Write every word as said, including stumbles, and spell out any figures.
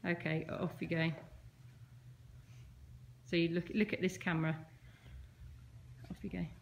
Okay, off you go. So you look look at this camera. Off you go.